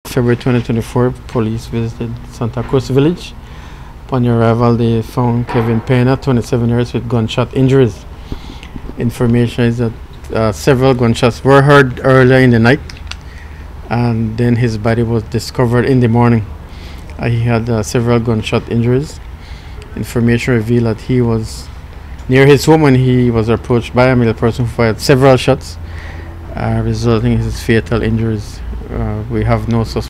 February 2024, police visited Santa Cruz village. Upon arrival, they found Kevin Pena, 27 years, with gunshot injuries. Information is that several gunshots were heard earlier in the night, and then his body was discovered in the morning. He had several gunshot injuries. Information revealed that he was near his home when he was approached by a male person who fired several shots, resulting in his fatal injuries. We have no suspect.